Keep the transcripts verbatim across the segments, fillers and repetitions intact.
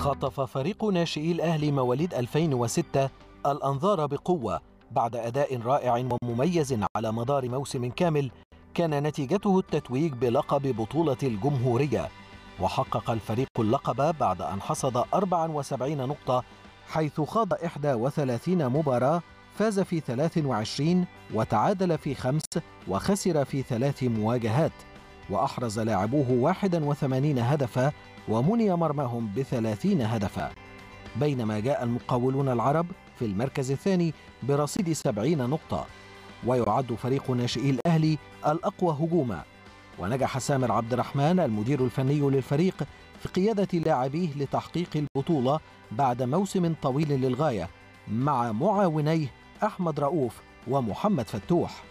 خطف فريق ناشئي الأهلي مواليد ألفين وستة الأنظار بقوة بعد أداء رائع ومميز على مدار موسم كامل كان نتيجته التتويج بلقب بطولة الجمهورية. وحقق الفريق اللقب بعد أن حصد أربع وسبعين نقطة، حيث خاض إحدى وثلاثين مباراة، فاز في ثلاث وعشرين وتعادل في خمس وخسر في ثلاث مواجهات، وأحرز لاعبوه واحد وثمانين هدفا ومني مرماهم بثلاثين هدفا، بينما جاء المقاولون العرب في المركز الثاني برصيد سبعين نقطة. ويعد فريق ناشئي الأهلي الأقوى هجوما، ونجح سامر عبد الرحمن المدير الفني للفريق في قيادة لاعبيه لتحقيق البطولة بعد موسم طويل للغاية مع معاونيه أحمد رؤوف ومحمد فتوح.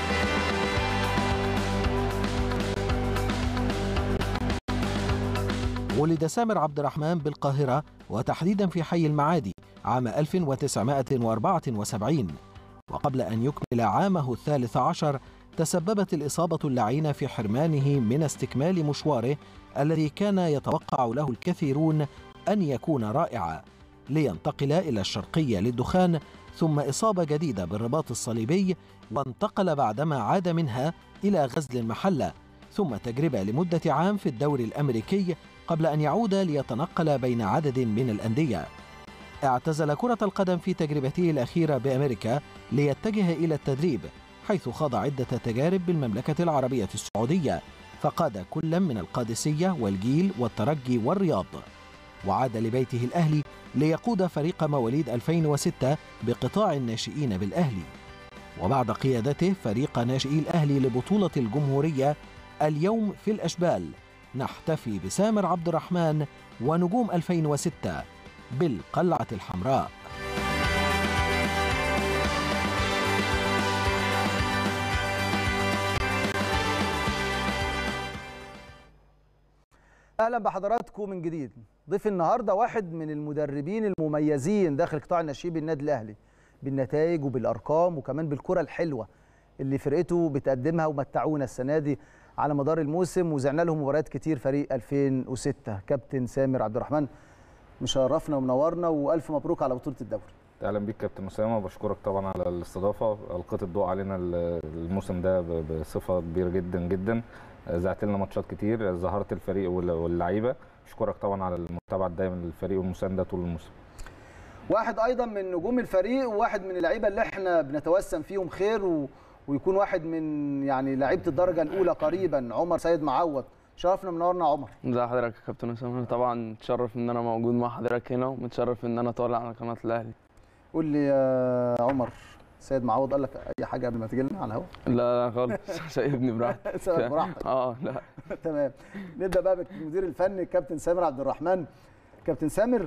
ولد سامر عبد الرحمن بالقاهرة وتحديدا في حي المعادي عام ألف وتسعمائة وأربعة وسبعين، وقبل أن يكمل عامه الثالث عشر تسببت الإصابة اللعينة في حرمانه من استكمال مشواره الذي كان يتوقع له الكثيرون أن يكون رائعا، لينتقل إلى الشرقية للدخان، ثم إصابة جديدة بالرباط الصليبي، وانتقل بعدما عاد منها إلى غزل المحلة، ثم تجربة لمدة عام في الدوري الأمريكي قبل أن يعود ليتنقل بين عدد من الأندية. اعتزل كرة القدم في تجربته الأخيرة بأمريكا ليتجه إلى التدريب، حيث خاض عدة تجارب بالمملكة العربية السعودية، فقاد كل من القادسية والجيل والترجي والرياض، وعاد لبيته الأهلي ليقود فريق مواليد ألفين وستة بقطاع الناشئين بالأهلي. وبعد قيادته فريق ناشئي الأهلي لبطولة الجمهورية، اليوم في الأشبال نحتفي بسامر عبد الرحمن ونجوم ألفين وستة بالقلعة الحمراء. اهلا بحضراتكم من جديد. ضيف النهارده واحد من المدربين المميزين داخل قطاع الناشئين بالنادي الاهلي، بالنتائج وبالارقام وكمان بالكره الحلوه اللي فرقته بتقدمها، ومتعونا السنه دي على مدار الموسم وزعنا لهم مباريات كتير. فريق ألفين وستة كابتن سامر عبد الرحمن، مشرفنا ومنورنا والف مبروك على بطوله الدوري. اهلا بيك كابتن اسامه، وبشكرك طبعا على الاستضافه. القيت الضوء علينا الموسم ده بصفه كبيره جدا جدا، زعت لنا ماتشات كتير، ظهرت الفريق واللعيبه. اشكرك طبعا على المتابعه الدائمه للفريق والمسانده طول الموسم. واحد ايضا من نجوم الفريق وواحد من اللعيبه اللي احنا بنتوسم فيهم خير و... ويكون واحد من يعني لعيبه الدرجه الاولى قريبا، عمر سيد معوض. شرفنا منورنا عمر. ازي حضرتك يا كابتن اسامه؟ طبعا متشرف ان انا موجود مع حضرتك هنا، ومتشرف ان انا طالع على قناه الاهلي. قول لي يا عمر، سيد معوض قال لك اي حاجه قبل ما تيجي لنا على الهواء؟ لا لا خالص، سايبني براحتي. سيبك براحتك. اه لا تمام. نبدا بقى بالمدير الفني الكابتن سامر عبد الرحمن. كابتن سامر،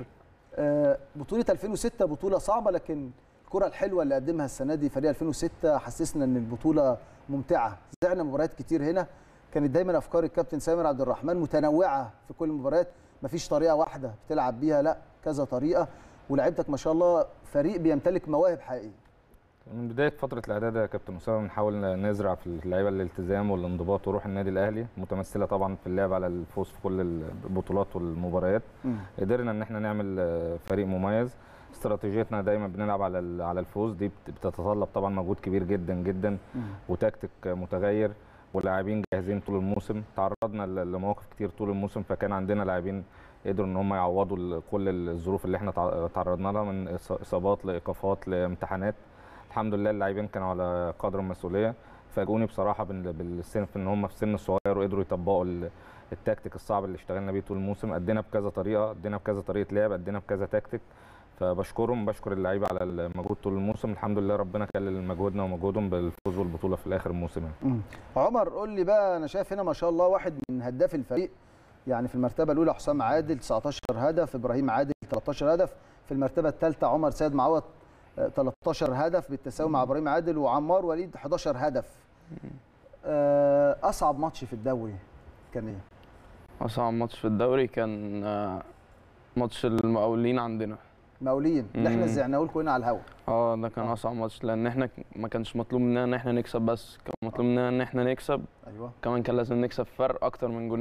بطوله ألفين وستة بطوله صعبه، لكن الكره الحلوه اللي قدمها السنه دي فريق ألفين وستة حسسنا ان البطوله ممتعه. زعنا مباريات كتير هنا، كانت دايما افكار الكابتن سامر عبد الرحمن متنوعه في كل المباريات، مفيش طريقه واحده بتلعب بيها، لا كذا طريقه، ولاعيبتك ما شاء الله فريق بيمتلك مواهب حقيقيه. من بدايه فتره الاعداد يا كابتن اسامه بنحاول نزرع في اللعيبه الالتزام والانضباط وروح النادي الاهلي، متمثله طبعا في اللعب على الفوز في كل البطولات والمباريات. م. قدرنا ان احنا نعمل فريق مميز. استراتيجيتنا دايما بنلعب على على الفوز، دي بتتطلب طبعا مجهود كبير جدا جدا م. وتكتيك متغير، واللاعبين جاهزين طول الموسم. تعرضنا لمواقف كتير طول الموسم، فكان عندنا لاعبين قدروا ان هم يعوضوا كل الظروف اللي احنا تعرضنا لها، من اصابات لايقافات لامتحانات. الحمد لله اللاعبين كانوا على قدر المسؤوليه. فاجئوني بصراحه بالسن ان هم في سن صغير وقدروا يطبقوا التكتيك الصعب اللي اشتغلنا بيه طول الموسم. ادينا بكذا طريقه، ادينا بكذا طريقه لعب، ادينا بكذا تكتيك. فبشكرهم، بشكر اللعيبه على المجهود طول الموسم. الحمد لله ربنا كلل مجهودنا ومجهودهم بالفوز والبطوله في الاخر الموسم. عمر قول لي بقى، انا شايف هنا ما شاء الله واحد من هداف الفريق، يعني في المرتبه الاولى حسام عادل تسعتاشر هدف، ابراهيم عادل تلتاشر هدف، في المرتبه الثالثه عمر سيد معوض تلتاشر هدف بالتساوي مع ابراهيم عادل، وعمار وليد حداشر هدف. اصعب ماتش في الدوري كان ايه؟ اصعب ماتش في الدوري كان ماتش المقاولين عندنا. مقاولين اللي احنا زعناه لكم هنا على الهوا. اه ده كان اصعب ماتش، لان احنا ما كانش مطلوب مننا ان احنا نكسب بس، كان مطلوب مننا ان احنا نكسب. ايوه. كمان كان لازم نكسب فرق اكتر من جونين،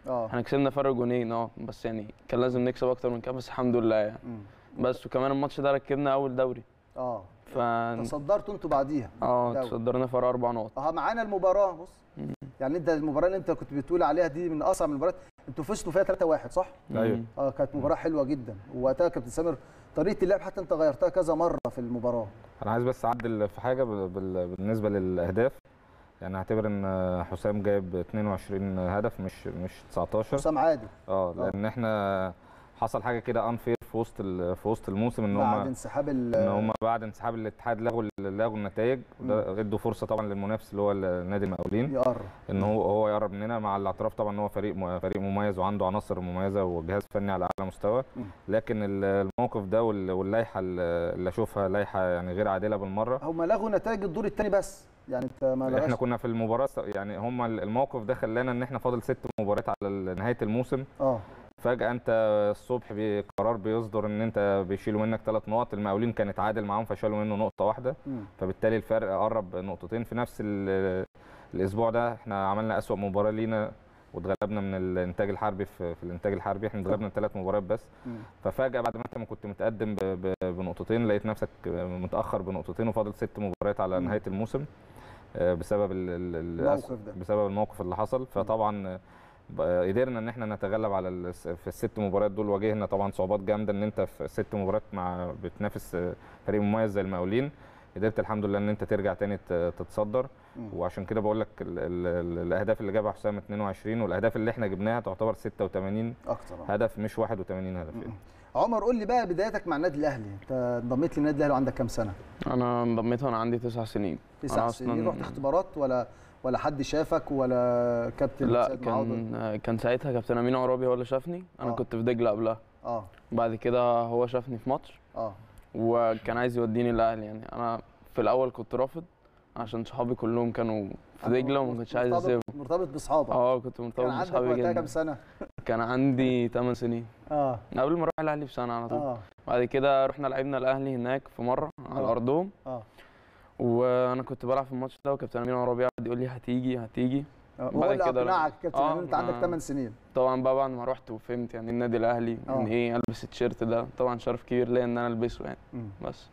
اه احنا كسبنا فرق جونين اه بس يعني كان لازم نكسب اكتر من كده، بس الحمد لله يعني. مم. بس وكمان الماتش ده ركبنا اول دوري. اه ف تصدرتوا انتوا بعديها. اه دوري. تصدرنا فرق اربع نقط. اه معانا المباراه بص. يعني انت المباراه اللي انت كنت بتقول عليها دي من اصعب المباريات، انتوا فزتوا فيها ثلاثة واحد صح؟ ايوه اه كانت مباراه حلوه جدا، ووقتها كابتن سامر طريقه اللعب حتى انت غيرتها كذا مره في المباراه. انا عايز بس اعدل في حاجه بال- بال- بالنسبه للاهداف. يعني اعتبر ان حسام جايب اتنين وعشرين هدف مش مش تسعتاشر. حسام عادل اه لان احنا حصل حاجه كده انفير في وسط ال- في وسط الموسم ان بعد هم انسحاب ال ان هم بعد انسحاب الاتحاد لغوا ال- لغوا النتائج، وده ادوا فرصه طبعا للمنافس اللي هو نادي المقاولين يقرب ان هو هو يقرب مننا، مع الاعتراف طبعا ان هو فريق م- فريق مميز وعنده عناصر مميزه وجهاز فني على اعلى مستوى. مم. لكن ال- الموقف ده وال- واللائحه اللي اشوفها لائحه يعني غير عادله بالمره. هم لغوا نتائج الدور الثاني بس، يعني انت ما لغاش. احنا كنا في المباراه س- يعني هم الموقف ده خلانا ان احنا فاضل ست مباريات على ال- نهايه الموسم. اه فجاه انت الصبح بقرار بيصدر ان انت بيشيلوا منك ثلاث نقط. المقاولين كان اتعادل معاهم فشالوا منه نقطه واحده، مم. فبالتالي الفرق قرب نقطتين. في نفس ال- الاسبوع ده احنا عملنا اسوأ مباراه لينا واتغلبنا من الانتاج الحربي. في, في الانتاج الحربي احنا اتغلبنا ثلاث مباريات بس. مم. ففجاه بعد ما انت ما كنت متقدم ب- ب- بنقطتين لقيت نفسك متاخر بنقطتين وفاضل ست مباريات على مم. نهايه الموسم آه، بسبب ال- ال- ال- الموقف ده. بسبب الموقف اللي حصل. فطبعا آه، بقى قدرنا ان احنا نتغلب على الس- في الست مباريات دول. واجهنا طبعا صعوبات جامده ان انت في ست مباريات مع بتنافس آه، فريق مميز زي المقاولين. قدرت الحمد لله ان انت ترجع تاني ت- تتصدر. مم. وعشان كده بقول لك ال- ال- ال- الاهداف اللي جابها حسام اتنين وعشرين، والاهداف اللي احنا جبناها تعتبر ستة وتمانين اكتر آه. هدف مش واحد وتمانين هدف يعني. عمر قول لي بقى بدايتك مع النادي الاهلي، انت انضميت للنادي الاهلي وعندك كام سنه؟ انا انضميت وانا عندي تسع سنين. تسع أنا سنين. أصلاً- رحت اختبارات ولا ولا حد شافك ولا كابتن لا سيد معوض؟ كان كان ساعتها كابتن امين عرابي هو اللي شافني. انا آه. كنت في دجله قبلها. اه بعد كده هو شافني في ماتش اه وكان عايز يوديني الاهلي. يعني انا في الاول كنت رافض عشان صحابي كلهم كانوا في دجله وما كنتش عايز مرتبط- اسيبهم. مرتبط باصحابك. اه كنت كان مرتبط عندك بصحابي وقتها جدا. كام سنه؟ كان عندي ثمان سنين اه قبل ما اروح الاهلي بسنه على طول. اه بعد كده رحنا لعبنا الاهلي هناك في مره على آه. ارضهم. اه وانا كنت بلعب في الماتش ده وكابتن امين عرابي قعد يقول لي هتيجي هتيجي. هو بعد اللي كده اقنعك كابتن آه، امين انت عندك ما- ثمان سنين. طبعا بقى بعد ما رحت وفهمت يعني النادي الاهلي آه. ان ايه البس التيشيرت ده، طبعا شرف كبير ليا ان انا البسه يعني. مم. بس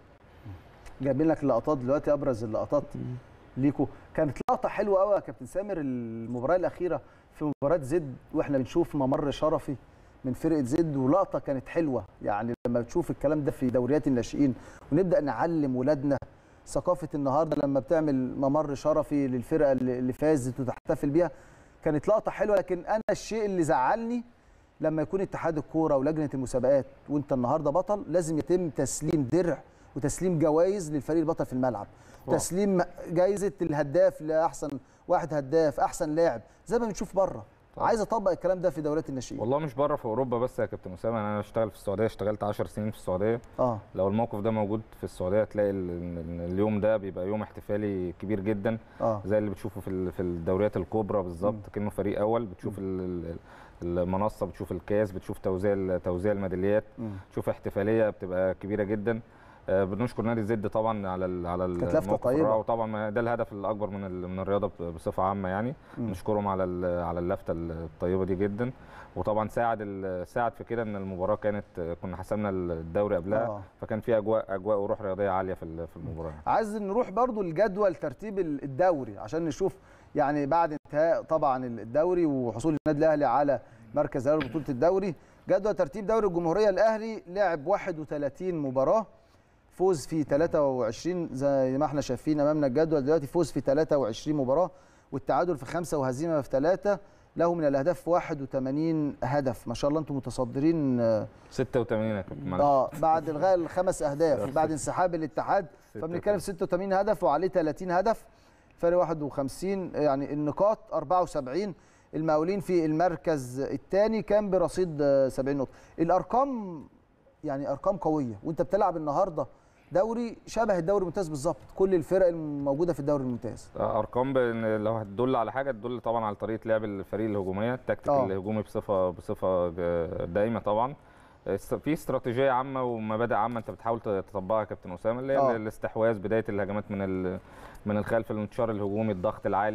جايبين لك اللقطات دلوقتي، ابرز اللقطات ليكوا. كانت لقطه حلوه قوي يا كابتن سامر المباراه الاخيره في مباراه زد، واحنا بنشوف ممر شرفي من فرقه زد، ولقطه كانت حلوه. يعني لما بتشوف الكلام ده في دوريات الناشئين ونبدا نعلم ولادنا ثقافه النهارده لما بتعمل ممر شرفي للفرقه اللي اللي فازت وتحتفل بيها، كانت لقطه حلوه. لكن انا الشيء اللي زعلني لما يكون اتحاد الكوره ولجنه المسابقات وانت النهارده بطل لازم يتم تسليم درع وتسليم جوائز للفريق البطل في الملعب. واو. تسليم جائزه الهداف لاحسن واحد هداف، احسن لاعب، زي ما بنشوف بره. طبعا. عايز اطبق الكلام ده في دوريات الناشئين. والله مش بره، في اوروبا بس يا كابتن اسامه. انا بشتغل في السعوديه، اشتغلت عشر سنين في السعوديه. اه لو الموقف ده موجود في السعوديه هتلاقي ال- ال- اليوم ده بيبقى يوم احتفالي كبير جدا، اه زي اللي بتشوفه في ال- في الدوريات الكبرى بالظبط. كأنه فريق اول، بتشوف ال- ال- المنصه، بتشوف الكاس، بتشوف توزيع توزيع الميداليات، مم. تشوف احتفاليه بتبقى كبيره جدا. آه، بنشكر نادي الزد طبعا على ال- على كانت لفتة الموقف طيبة. الرائع، وطبعا ما ده الهدف الاكبر من ال- من الرياضه بصفه عامه يعني. مم. نشكرهم على ال- على اللفته الطيبه دي جدا. وطبعا ساعد ال- ساعد في كده ان المباراه كانت كنا حسمنا الدوري قبلها. آه. فكان في اجواء اجواء وروح رياضيه عاليه في ال- في المباراه. عايز نروح برضو لجدول ترتيب الدوري عشان نشوف يعني بعد انتهاء طبعا الدوري وحصول النادي الاهلي على مركز الاول بطوله الدوري. جدول ترتيب دوري الجمهوريه، الاهلي لعب واحد وثلاثين مباراه، فوز في ثلاثة وعشرين زي ما احنا شايفين امامنا الجدول دلوقتي، فوز في ثلاثة وعشرين مباراه والتعادل في خمسة وهزيمه في ثلاثة. له من الاهداف واحد وثمانين هدف. ما شاء الله انتم متصدرين. آه، ستة وتمانين يا كابتن معلش. اه بعد الغاء الخمس اهداف بعد انسحاب الاتحاد، فبنتكلم في ستة وثمانين هدف وعليه ثلاثين هدف، فرق واحد وخمسين. يعني النقاط أربعة وسبعين. المقاولين في المركز الثاني كان برصيد آه، سبعين نقطه. الارقام يعني ارقام قويه، وانت بتلعب النهارده دوري شبه الدوري الممتاز بالظبط، كل الفرق الموجوده في الدوري الممتاز. ارقام بن- لو هتدل على حاجه تدل طبعا على طريقه لعب الفريق الهجوميه، التكتيك آه. الهجومي بصفه بصفه دايمه طبعا. است- في استراتيجيه عامه ومبادئ عامه انت بتحاول تطبقها يا كابتن اسامه، اللي هي آه. الاستحواذ، بدايه الهجمات من ال- من الخلف، الانتشار الهجومي، الضغط العالي.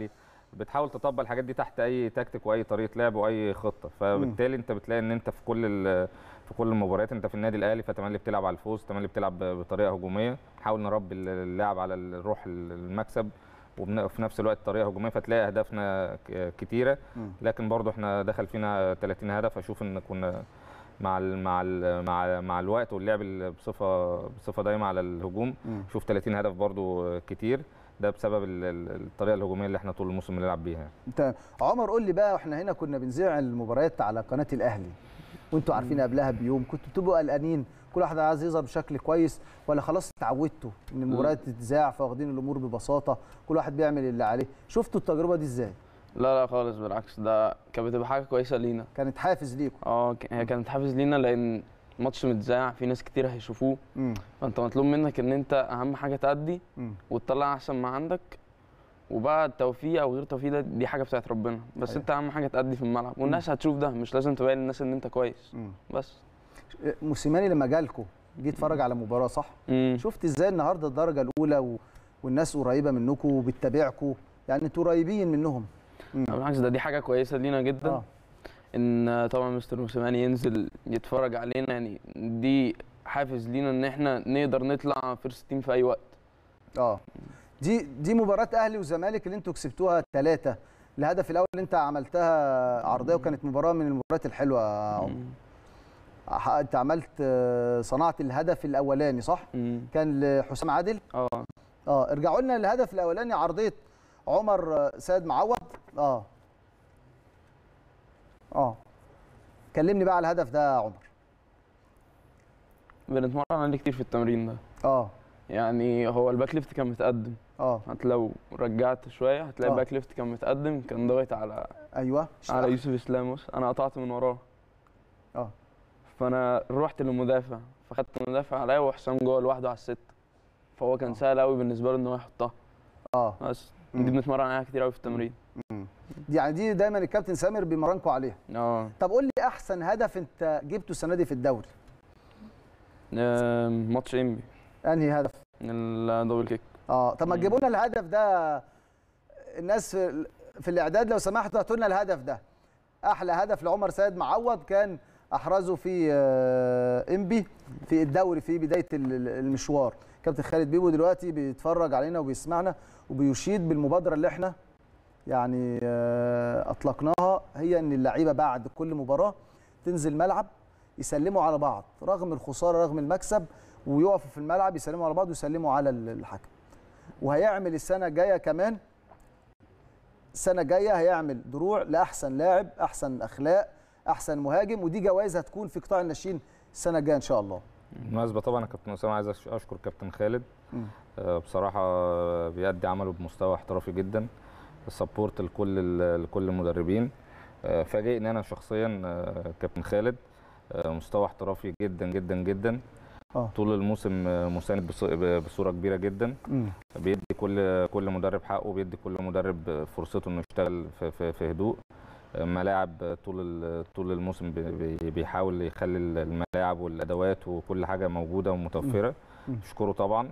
بتحاول تطبق الحاجات دي تحت اي تكتيك واي طريقه لعب واي خطه، فبالتالي انت بتلاقي ان انت في كل في كل المباريات انت في النادي الاهلي فتملي بتلعب على الفوز، تملي بتلعب بطريقه هجوميه، نحاول نربي اللاعب على الروح المكسب وفي نفس الوقت طريقه هجوميه، فتلاقي اهدافنا كتيره. لكن برضو احنا دخل فينا ثلاثين هدف، اشوف ان كنا مع ال مع ال مع مع الوقت واللعب بصفه بصفه دايمه على الهجوم، شوف ثلاثين هدف برضو كتير، ده بسبب الطريقه الهجوميه اللي احنا طول الموسم بنلعب بيها. انت عمر قول لي بقى، احنا هنا كنا بنذيع المباريات على قناه الاهلي وانتوا عارفين قبلها بيوم، كنتوا بتبقوا قلقانين كل واحد عايز يظهر بشكل كويس، ولا خلاص اتعودتوا ان المباريات تتذاع فواخدين الامور ببساطه كل واحد بيعمل اللي عليه؟ شفتوا التجربه دي ازاي؟ لا لا خالص، بالعكس ده كانت بتبقى حاجه كويسه لينا. كانت حافز ليكم؟ اه هي كانت حافز لينا، لان ماتش متذاع في ناس كتير هيشوفوه، فانت مطلوب منك ان انت اهم حاجه تأدي وتطلع احسن ما عندك، وبقى التوفيق او غير توفيق دي حاجه بتاعت ربنا، بس أيه. انت اهم حاجه تأدي في الملعب والناس هتشوف ده، مش لازم تبين للناس ان انت كويس. مم. بس موسيماني لما جالكوا جه اتفرج على مباراه صح؟ مم. شفت ازاي النهارده الدرجه الاولى و... والناس قريبه منكم وبتتابعكم، يعني انتوا قريبين منهم. بالعكس ده دي حاجه كويسه لينا جدا. آه. ان طبعا مستر موسيماني ينزل يتفرج علينا، يعني دي حافز لينا ان احنا نقدر نطلع فيرست تيم في اي وقت. اه دي دي مباراه اهلي وزمالك اللي انتوا كسبتوها ثلاثة، الهدف الاول اللي انت عملتها عرضيه وكانت مباراه من المباريات الحلوه. انت عملت صنعت الهدف الاولاني صح؟ مم. كان لحسام عادل. اه اه ارجعوا لنا للهدف الاولاني، عرضيه عمر سيد معوض. اه اه كلمني بقى على الهدف ده يا عمر. بنتمرن عليه كتير في التمرين ده. اه يعني هو الباك ليفت كان متقدم. اه لو رجعت شويه هتلاقي الباك ليفت كان متقدم، كان ضاغط على ايوه على يوسف اسلام، انا قطعت من وراه. اه فانا رحت للمدافع فخدت المدافع عليا وحسام جوه لوحده على الست، فهو كان أوه. سهل قوي بالنسبه له ان هو يحطها. اه بس دي بنتمرن عليها كتير قوي في التمرين. امم دي يعني دي دايما الكابتن سامر بيمرنكم عليها. اه طب قول لي احسن هدف انت جبته السنه دي في الدوري؟ ماتش انبي. انهي هدف؟ الدبل كيك. اه طب ما تجيبوا لنا الهدف ده، الناس في, في الاعداد لو سمحتوا هاتوا لنا الهدف ده. احلى هدف لعمر سيد معوض كان احرزه في انبي في الدوري في بدايه المشوار. كابتن خالد بيبو دلوقتي بيتفرج علينا وبيسمعنا وبيشيد بالمبادره اللي احنا يعني اطلقناها، هي ان اللعيبه بعد كل مباراه تنزل ملعب يسلموا على بعض رغم الخساره رغم المكسب، ويقفوا في الملعب يسلموا على بعض ويسلموا على الحكم. وهيعمل السنه الجايه كمان، السنه الجايه هيعمل دروع لاحسن لاعب، احسن اخلاق، احسن مهاجم، ودي جوائز هتكون في قطاع الناشئين السنه الجايه ان شاء الله. بالمناسبه طبعا يا كابتن اسامه عايز اشكر كابتن خالد، آه بصراحه بيأدي عمله بمستوى احترافي جدا، السبورت لكل لكل المدربين. آه فاجئني انا شخصيا آه كابتن خالد، آه مستوى احترافي جدا جدا جدا. أوه. طول الموسم مساند بصوره كبيره جدا. مم. بيدي كل كل مدرب حقه، بيدي كل مدرب فرصته انه يشتغل في, في, في هدوء. ملاعب طول طول الموسم بيحاول يخلي الملاعب والادوات وكل حاجه موجوده ومتوفره. اشكره طبعا،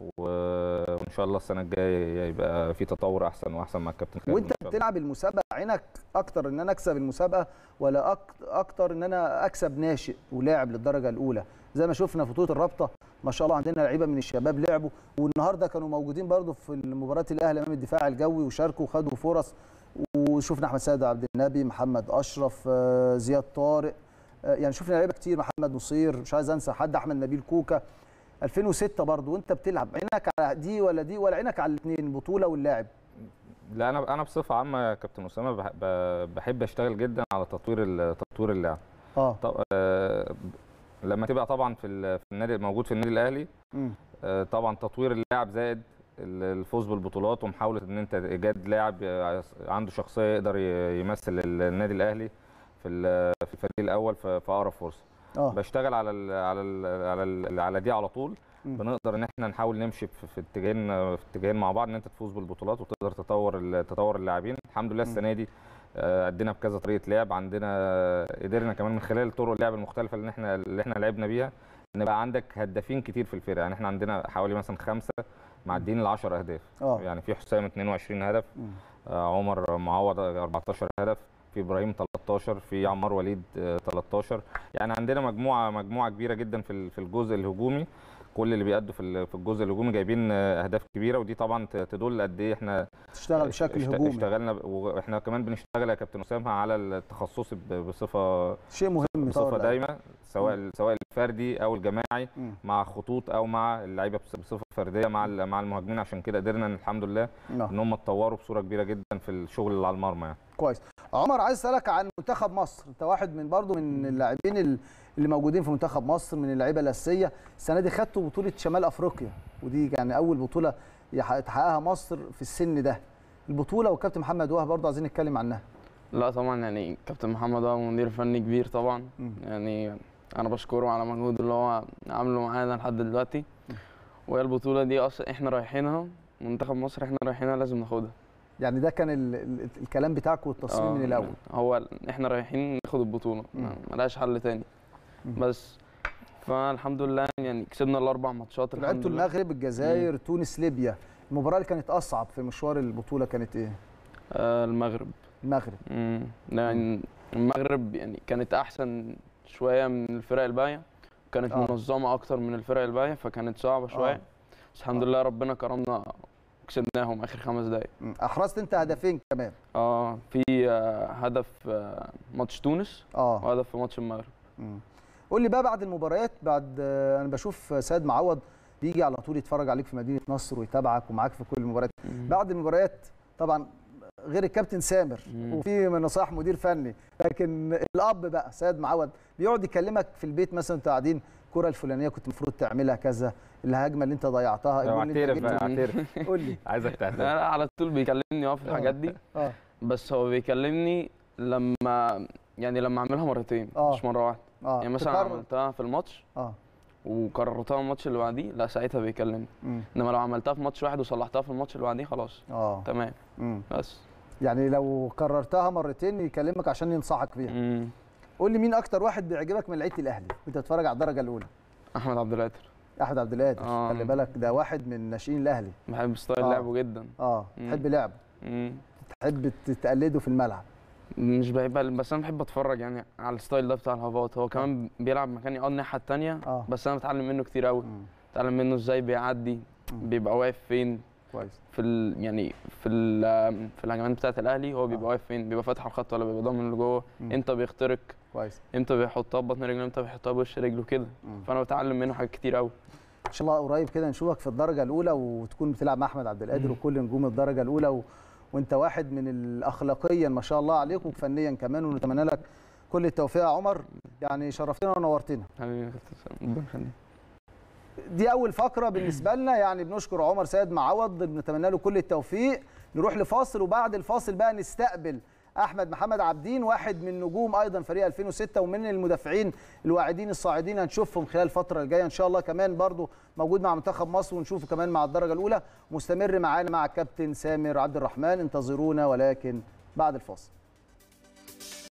وان شاء الله السنه الجايه يبقى في تطور احسن واحسن مع الكابتن خالد. وانت بتلعب المسابقه عينك اكتر ان انا اكسب المسابقه ولا اكتر ان انا اكسب ناشئ ولاعب للدرجه الاولى؟ زي ما شفنا في بطوله الرابطه ما شاء الله عندنا لعيبه من الشباب لعبوا، والنهارده كانوا موجودين برضو في مباراه الاهلي امام الدفاع الجوي وشاركوا وخدوا فرص، وشفنا احمد سيد عبد النبي، محمد اشرف، زياد طارق، يعني شفنا لعيبه كتير، محمد نصير، مش عايز انسى حد، احمد نبيل كوكا. ألفين وستة برضو وانت بتلعب عينك على دي ولا دي ولا عينك على الاثنين، البطوله واللاعب؟ لا انا انا بصفه عامه يا كابتن اسامه بحب اشتغل جدا على تطوير تطوير اللاعب. اه طب آه لما تبقى طبعا في في النادي موجود في النادي الاهلي، آه طبعا تطوير اللاعب زائد الفوز بالبطولات ومحاوله ان انت ايجاد لاعب عنده شخصيه يقدر يمثل النادي الاهلي في في الفريق الاول في اقرب فرصه. أوه. بشتغل على ال على ال على ال على دي على طول. م. بنقدر ان احنا نحاول نمشي في اتجاهين في اتجاهين مع بعض، ان انت تفوز بالبطولات وتقدر تطور تطور اللاعبين. الحمد لله السنه دي ادينا بكذا طريقه لعب، عندنا قدرنا كمان من خلال طرق اللعب المختلفه اللي احنا اللي احنا لعبنا بيها ان بقى عندك هدافين كتير في الفرقه. يعني احنا عندنا حوالي مثلا خمسه معديين ال عشرة اهداف. اه يعني في حسام اتنين وعشرين هدف، آه عمر معوض أربعتاشر هدف، في ابراهيم تلتاشر، في عمار وليد آه تلتاشر. يعني عندنا مجموعه مجموعه كبيره جدا في في الجزء الهجومي. كل اللي بيأدوا في في الجزء الهجومي جايبين اهداف كبيره، ودي طبعا تدل قد ايه احنا تشتغل بشكل هجومي. اشتغلنا، واحنا كمان بنشتغل يا كابتن اسامه على التخصص بصفه شيء مهم بصفه دايمه، سواء سواء الفردي او الجماعي م. مع خطوط او مع اللعيبه بصفه فرديه مع مع المهاجمين. عشان كده قدرنا الحمد لله م. ان هم اتطوروا بصوره كبيره جدا في الشغل اللي على المرمى يعني. كويس. عمر، عايز اسالك عن منتخب مصر. انت واحد من برضو من اللاعبين اللي موجودين في منتخب مصر، من اللعيبه الاساسيه. السنه دي خدتوا بطوله شمال افريقيا، ودي يعني اول بطوله تحققها مصر في السن ده. البطوله والكابتن محمد وهب برضو عايزين نتكلم عنها. لا طبعا يعني كابتن محمد وهب مدير فني كبير طبعا. م. يعني انا بشكره على مجهوده اللي هو عامله معانا لحد دلوقتي. وهي البطوله دي اصلا احنا رايحينها، منتخب مصر احنا رايحينها لازم ناخدها. يعني ده كان ال ال الكلام بتاعك والتصميم من الاول. هو احنا رايحين ناخد البطوله، ملهاش حل تاني. بس فالحمد لله يعني كسبنا الاربع ماتشات. لعبتوا المغرب، الجزائر، مم. تونس، ليبيا. المباراه اللي كانت اصعب في مشوار البطوله كانت ايه؟ آه المغرب. المغرب. امم يعني المغرب يعني كانت احسن شويه من الفرق الباقيه، كانت آه. منظمه اكتر من الفرق الباقيه، فكانت صعبه شويه. آه. بس الحمد آه. لله ربنا كرمنا كسبناهم اخر خمس دقائق. احرزت انت هدفين كمان. اه في آه هدف آه ماتش تونس اه وهدف في ماتش المغرب. مم. قول لي بقى بعد المباريات، بعد آه انا بشوف سيد معوض بيجي على طول يتفرج عليك في مدينه نصر ويتابعك ومعاك في كل المباريات. مم. بعد المباريات طبعا غير الكابتن سامر مم. وفي من نصائح مدير فني، لكن الاب بقى سيد معوض بيقعد يكلمك في البيت مثلا انتوا قاعدين، الكره الفلانيه كنت المفروض تعملها كذا، الهجمه اللي انت ضيعتها. اعترف بقى اعترف. قول لي. عايزك تعترف. لا على طول بيكلمني اه في الحاجات دي. اه بس هو بيكلمني لما يعني لما اعملها مرتين آه. مش مره واحده. آه. يعني مثلا تكرر. عملتها في الماتش اه وكررتها الماتش اللي بعديه، لا ساعتها بيكلمني. انما لو عملتها في ماتش واحد وصلحتها في الماتش اللي بعديه خلاص اه تمام. مم. بس يعني لو كررتها مرتين يكلمك عشان ينصحك بيها. مم. قول لي مين اكتر واحد بيعجبك من لعيبه الاهلي وانت بتتفرج على الدرجه الاولى؟ احمد عبد القادر. احمد عبد القادر آه. خلي بالك ده واحد من ناشئين الاهلي. بحب ستايل آه. لعبه جدا. اه بتحب لعبه. تحب تقلده في الملعب. مش بحب، بس انا بحب اتفرج يعني على الستايل ده بتاع الهافات. هو كمان آه. بيلعب مكاني اه الناحيه الثانيه آه. بس انا بتعلم منه كتير قوي. بتعلم منه ازاي بيعدي، مم. بيبقى واقف فين كويس في ال يعني في ال في الهجمات بتاعه الاهلي. هو بيبقى آه. واقف فين، بيبقى فاتح الخط ولا بيبقى ضامن اللي جوه، امتى بيخترق كويس، امتى بيحطها ببطن رجله، امتى بيحطها بوش رجله كده. فانا بتعلم منه حاجات كتير قوي. ان شاء الله قريب كده نشوفك في الدرجه الاولى وتكون بتلعب مع احمد عبد القادر وكل نجوم الدرجه الاولى و... وانت واحد من الاخلاقيا ما شاء الله عليك وفنيا كمان، ونتمنى لك كل التوفيق يا عمر. يعني شرفتنا ونورتنا حبيبي. دي اول فقره بالنسبه لنا، يعني بنشكر عمر سيد معوض، بنتمنى له كل التوفيق. نروح لفاصل وبعد الفاصل بقى نستقبل احمد محمد عابدين، واحد من نجوم ايضا فريق ألفين وستة ومن المدافعين الواعدين الصاعدين، هنشوفهم خلال الفتره الجايه ان شاء الله. كمان برضو موجود مع منتخب مصر ونشوفه كمان مع الدرجه الاولى. مستمر معانا مع الكابتن سامر عبد الرحمن. انتظرونا ولكن بعد الفاصل.